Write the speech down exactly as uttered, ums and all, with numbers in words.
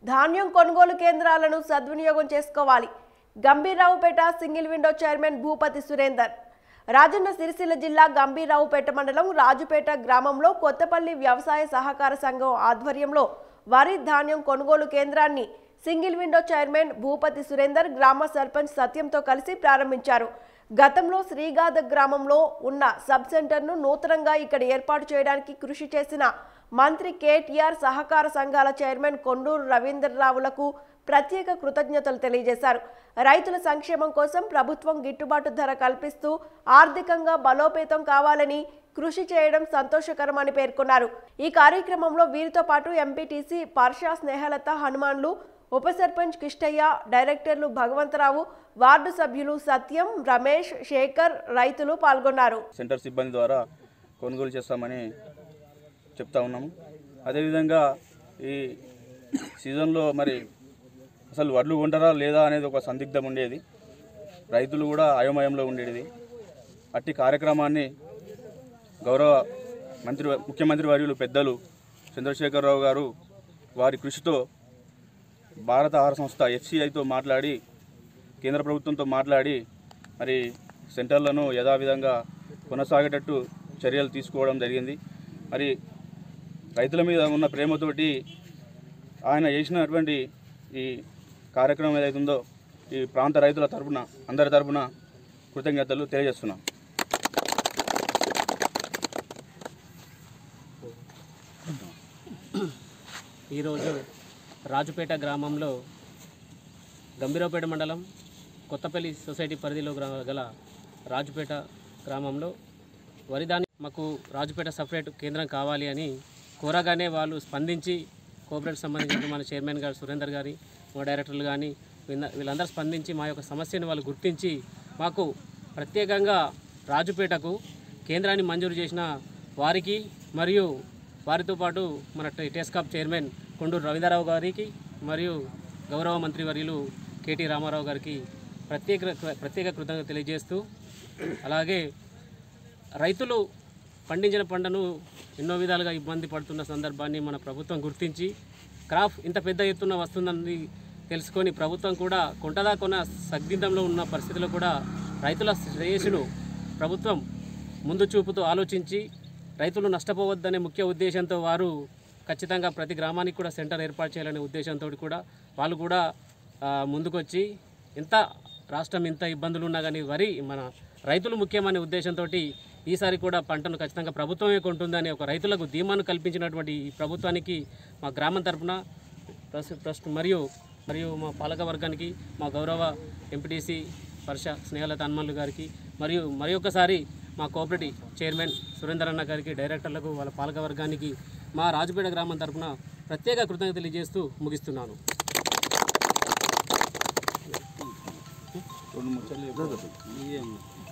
ధాన్యం కొనుగోలు కేంద్రాలను సద్వినియోగం చేసుకోవాలి. Gambhiraopet single window chairman Bhupathi Surender. Rajanna Sircilla జిల్లా గంభీరావుపేట మండలం రాజుపేట గ్రామంలో కొత్తపల్లి వ్యవసాయ సహకార సంఘం ఆధ్వర్యంలో వరి ధాన్యం కొనుగోలు కేంద్రాన్ని single window chairman Bhupathi Surender గ్రామ సర్పంచ్ సత్యంతో కలిసి ప్రారంభించారు. గతంలో శ్రీగాద గ్రామంలో ఉన్న సబ్ సెంటర్ను నూతనంగా ఇక్కడ ఏర్పాటు చేయడానికి కృషి చేసిన మంత్రి కేటీఆర్ సహకార సంఘాల చైర్మన్ కొండూరు రవీంద్రరావులకు ప్రత్యేక కృతజ్ఞతలు తెలియజేశారు. రైతుల సంక్షేమం కోసం ప్రభుత్వం గిట్టుబాటు ధర కల్పిస్తూ ఆర్థికంగా బలోపేతం కావాలని కృషి చేయడం సంతోషకరమని పేర్కొన్నారు. ఈ కార్యక్రమంలో వీరితో పాటు ఎంపీటీసీ పర్షా స్నేహలత హనుమాన్లు, ఉప సర్పంచ్ కిష్టయ్య, డైరెక్టర్లు భగవంతరావు, వార్డు సభ్యులు సత్యం, రమేష్, శేఖర్, రైతులు పాల్గొన్నారు. సెంటర్ సిబ్బంది ద్వారా కొనుగోలు చేస్తామని చెప్తా ఉన్నాము. అదేవిధంగా ఈ సీజన్లో మరి అసలు వడ్లు కొంటారా లేదా అనేది ఒక సందిగ్ధం ఉండేది. రైతులు కూడా అయోమయంలో ఉండేది. అట్టి కార్యక్రమాన్ని గౌరవ మంత్రి ముఖ్యమంత్రి వర్యులు పెద్దలు చంద్రశేఖరరావు గారు వారి కృషితో భారత ఆహార సంస్థ ఎఫ్సిఐతో మాట్లాడి కేంద్ర ప్రభుత్వంతో మాట్లాడి మరి సెంటర్లను యథావిధంగా కొనసాగేటట్టు చర్యలు తీసుకోవడం జరిగింది. మరి రైతుల మీద ఉన్న ప్రేమతోటి ఆయన చేసినటువంటి ఈ కార్యక్రమం ఏదైతుందో ఈ ప్రాంత రైతుల తరపున అందరి తరపున కృతజ్ఞతలు తెలియజేస్తున్నాం. ఈరోజు రాజుపేట గ్రామంలో గంభీరావుపేట మండలం కొత్తపల్లి సొసైటీ పరిధిలో గల రాజుపేట గ్రామంలో వరిధాన్యం మాకు రాజుపేట సపరేట్ కేంద్రం కావాలి అని కోరగానే వాళ్ళు స్పందించి కోఆపరేటివ్ సంబంధించిన మన చైర్మన్ గారు సురేందర్ గారి మా డైరెక్టర్లు కానీ వీళ్ళందరూ స్పందించి మా యొక్క సమస్యను వాళ్ళు గుర్తించి మాకు ప్రత్యేకంగా రాజుపేటకు కేంద్రాన్ని మంజూరు చేసిన వారికి మరియు వారితో పాటు మన టెస్కాప్ చైర్మన్ కొండూరు రవీంద్రరావు గారికి మరియు గౌరవ మంత్రివర్యులు కేటీ రామారావు గారికి ప్రత్యేక ప్రత్యేక కృతజ్ఞత తెలియజేస్తూ, అలాగే రైతులు పండించిన పంటను ఎన్నో విధాలుగా ఇబ్బంది పడుతున్న సందర్భాన్ని మన ప్రభుత్వం గుర్తించి క్రాప్ ఇంత పెద్ద ఎత్తున వస్తుందని తెలుసుకొని ప్రభుత్వం కూడా కొంటదా కొన్న సగ్దిద్దంలో ఉన్న పరిస్థితుల్లో కూడా రైతుల శ్రేయస్సును ప్రభుత్వం ముందు చూపుతూ ఆలోచించి రైతులు నష్టపోవద్దనే ముఖ్య ఉద్దేశంతో వారు ఖచ్చితంగా ప్రతి గ్రామానికి కూడా సెంటర్ ఏర్పాటు చేయాలనే ఉద్దేశంతో కూడా వాళ్ళు కూడా ముందుకొచ్చి ఇంత రాష్ట్రం ఇంత ఇబ్బందులు ఉన్నా కానీ వరి మన రైతులు ముఖ్యమనే ఉద్దేశంతో ఈసారి కూడా పంటను ఖచ్చితంగా ప్రభుత్వమే కొంటుందని ఒక రైతులకు ధీమాను కల్పించినటువంటి ఈ ప్రభుత్వానికి మా గ్రామం తరఫున ట్రస్ట్ మరియు మరియు మా పాలక వర్గానికి మా గౌరవ ఎంపీటీసీ పర్షా స్నేహలత హనుమాన్లు గారికి మరియు మరి ఒకసారి మా కోఆపరేటివ్ చైర్మన్ సురేందర్ అన్న గారికి, డైరెక్టర్లకు, వాళ్ళ పాలక వర్గానికి మా రాజుపేట గ్రామం తరఫున ప్రత్యేక కృతజ్ఞతలు తెలియజేస్తూ ముగిస్తున్నాను. రెండు ముచ్చట్లు